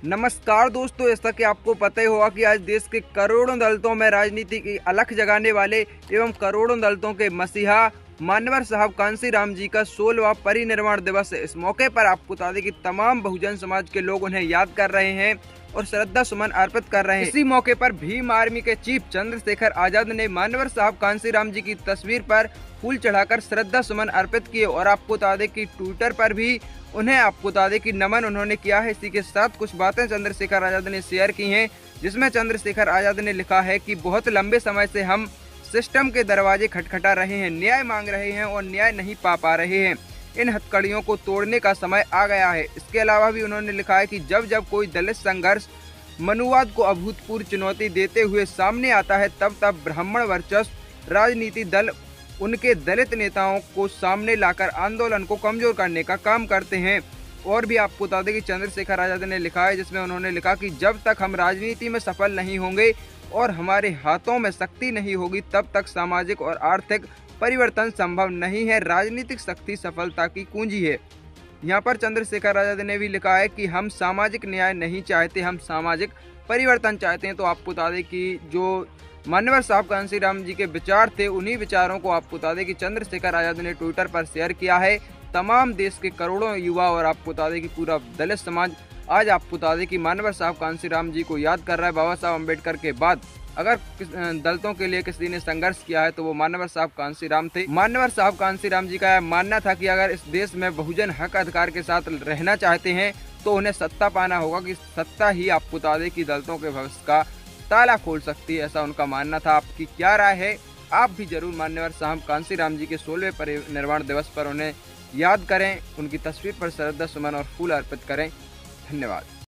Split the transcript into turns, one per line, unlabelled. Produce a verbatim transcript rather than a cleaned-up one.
नमस्कार दोस्तों, जैसा कि आपको पता ही होगा कि आज देश के करोड़ों दलितों में राजनीति की अलख जगाने वाले एवं करोड़ों दलितों के मसीहा मान्यवर साहब कांसीराम जी का सोलहवां परिनिर्वाण दिवस है। इस मौके पर आपको बता दें कि तमाम बहुजन समाज के लोग उन्हें याद कर रहे हैं और श्रद्धा सुमन अर्पित कर रहे हैं। इसी मौके पर भीम आर्मी के चीफ चंद्रशेखर आजाद ने मान्यवर साहब कांसीराम जी की तस्वीर पर फूल चढ़ाकर श्रद्धा सुमन अर्पित किए और आपको बता दें कि ट्विटर पर भी उन्हें आपको बता दें कि नमन उन्होंने किया है। इसी के साथ कुछ बातें चंद्रशेखर आजाद ने शेयर की हैं, जिसमें चंद्रशेखर आजाद ने लिखा है कि बहुत लंबे समय से हम सिस्टम के दरवाजे खटखटा रहे हैं, न्याय मांग रहे हैं और न्याय नहीं पा पा रहे हैं। इन हथकड़ियों को तोड़ने का समय आ गया है। इसके अलावा भी उन्होंने लिखा है कि जब जब कोई दलित संघर्ष मनुवाद को अभूतपूर्व चुनौती देते हुए सामने आता है, तब तब ब्राह्मण वर्चस्व राजनीति दल उनके दलित नेताओं को सामने लाकर आंदोलन को कमजोर करने का काम करते हैं। और भी आपको बता दें कि चंद्रशेखर आजाद ने लिखा है, जिसमें उन्होंने लिखा कि जब तक हम राजनीति में सफल नहीं होंगे और हमारे हाथों में शक्ति नहीं होगी, तब तक सामाजिक और आर्थिक परिवर्तन संभव नहीं है। राजनीतिक शक्ति सफलता की कुंजी है। यहाँ पर चंद्रशेखर आजाद ने भी लिखा है कि हम सामाजिक न्याय नहीं चाहते, हम सामाजिक परिवर्तन चाहते हैं। तो आपको बता दें कि जो मान्यवर साहब कांसीराम जी के विचार थे, उन्हीं विचारों को आपको बता दें कि चंद्रशेखर आजाद ने ट्विटर पर शेयर किया है। तमाम देश के करोड़ों युवा और आपको बता दें कि पूरा दलित समाज आज आपको बता दें कि मान्यवर साहब कांसीराम जी को याद कर रहा है। बाबा साहब अम्बेडकर के बाद अगर दलितों के लिए किसी ने संघर्ष किया है तो वो मान्यवर साहब कांसीराम थे। मान्यवर साहब कांसीराम जी का यह मानना था कि अगर इस देश में बहुजन हक अधिकार के साथ रहना चाहते हैं तो उन्हें सत्ता पाना होगा, कि सत्ता ही आपको बता दें कि दलितों के भविष्य का ताला खोल सकती है। ऐसा उनका मानना था। आपकी क्या राय है? आप भी जरूर मान्यवर साहब कांसीराम जी के सोलहवें परिनिर्वाण दिवस पर उन्हें याद करें, उनकी तस्वीर पर श्रद्धा सुमन और फूल अर्पित करें। धन्यवाद।